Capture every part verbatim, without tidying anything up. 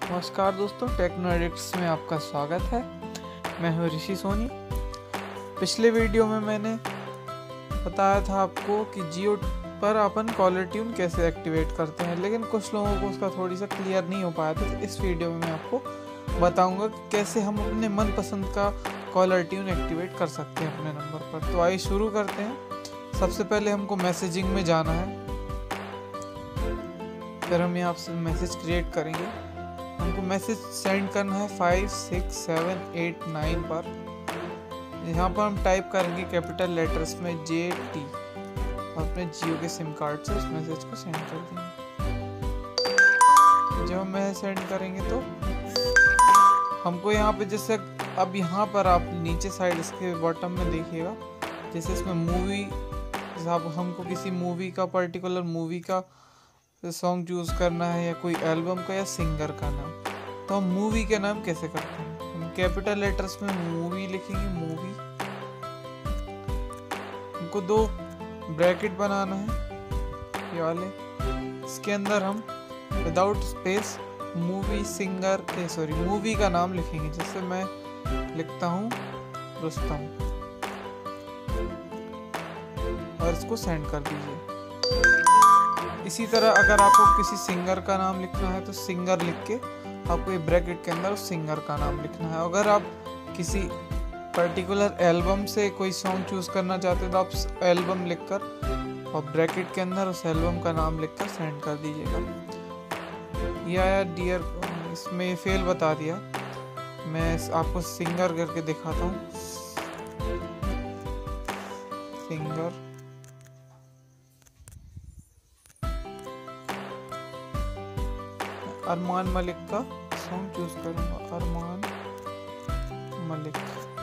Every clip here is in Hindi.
नमस्कार दोस्तों, टेक्नो एडिक्ट्स में आपका स्वागत है। मैं हूं ऋषि सोनी। पिछले वीडियो में मैंने बताया था आपको कि जियो पर अपन कॉलर ट्यून कैसे एक्टिवेट करते हैं, लेकिन कुछ लोगों को उसका थोड़ी सा क्लियर नहीं हो पाया था। तो इस वीडियो में मैं आपको बताऊंगा कि कैसे हम अपने मनपसंद का कॉलर ट्यून एक्टिवेट कर सकते हैं अपने नंबर पर। तो आइए शुरू करते हैं। सबसे पहले हमको मैसेजिंग में जाना है, फिर हम यहाँ से मैसेज क्रिएट करेंगे। हमको मैसेज सेंड करना है five six seven eight nine पर। यहाँ पर हम टाइप करेंगे कैपिटल लेटर्स में जे टी और अपने जियो के सिम कार्ड से उस मैसेज को सेंड कर देंगे। जब हम मैसेज सेंड करेंगे तो हमको यहाँ पे जैसे अब यहाँ पर आप नीचे साइड इसके बॉटम में देखिएगा, जैसे इसमें मूवी, जैसे आप हमको किसी मूवी का पर्टिकुलर मूवी का सॉन्ग चूज करना है या कोई एल्बम का या सिंगर का नाम, तो हम मूवी के नाम कैसे करते हैं। हम कैपिटल लेटर्स में मूवी लिखेंगे, मूवी। हमको दो ब्रैकेट बनाना है ये वाले, इसके अंदर हम without space movie singer uh sorry movie का नाम लिखेंगे। जैसे मैं लिखता हूँ रुस्तम और इसको सेंड कर दीजिए। इसी तरह अगर आपको किसी सिंगर का नाम लिखना है तो सिंगर लिख के आपको ये ब्रैकेट के अंदर उस सिंगर का नाम लिखना है। अगर आप किसी पर्टिकुलर एल्बम से कोई सॉन्ग चूज करना चाहते हैं तो आप एल्बम लिखकर और ब्रैकेट के अंदर उस एल्बम का नाम लिखकर सेंड कर दीजिएगा। ये आया डियर, इसमें फेल बता दिया। मैं आपको सिंगर करके दिखाता हूँ। सिंगर अरमान मलिक का सॉन्ग चूज करूंगा, अरमान मलिक।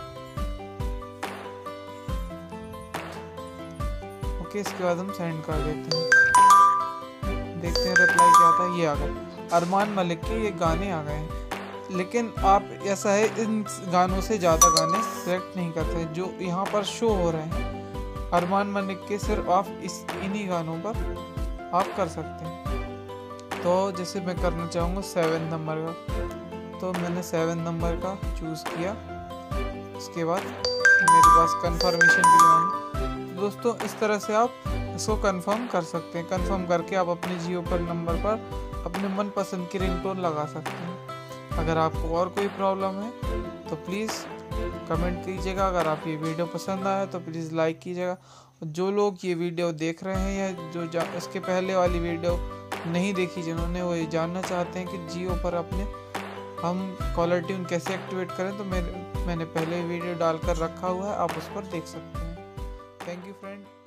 ओके, इसके बाद हम सेंड कर देते हैं। देखते हैं रिप्लाई क्या आता है। ये आ गया, अरमान मलिक के ये गाने आ गए हैं। लेकिन आप ऐसा है, इन गानों से ज़्यादा गाने सेलेक्ट नहीं करते जो यहाँ पर शो हो रहे हैं। अरमान मलिक के सिर्फ आप इस इन्हीं गानों पर आप कर सकते हैं। तो जैसे मैं करना चाहूँगा सेवन नंबर का, तो मैंने सेवन नंबर का चूज़ किया। उसके बाद मेरे पास कंफर्मेशन भी आएंगे। दोस्तों, इस तरह से आप इसको कंफर्म कर सकते हैं। कंफर्म करके आप अपने जियो पर नंबर पर अपने मनपसंद की रिंगटोन लगा सकते हैं। अगर आपको और कोई प्रॉब्लम है तो प्लीज़ कमेंट कीजिएगा। अगर आप ये वीडियो पसंद आया तो प्लीज़ लाइक कीजिएगा। जो लोग ये वीडियो देख रहे हैं या जो इसके पहले वाली वीडियो नहीं देखी जिन्होंने, वो ये जानना चाहते हैं कि जियो पर अपने हम कॉलर ट्यून कैसे एक्टिवेट करें, तो मेरे मैंने पहले वीडियो डालकर रखा हुआ है, आप उस पर देख सकते हैं। Thank you friend.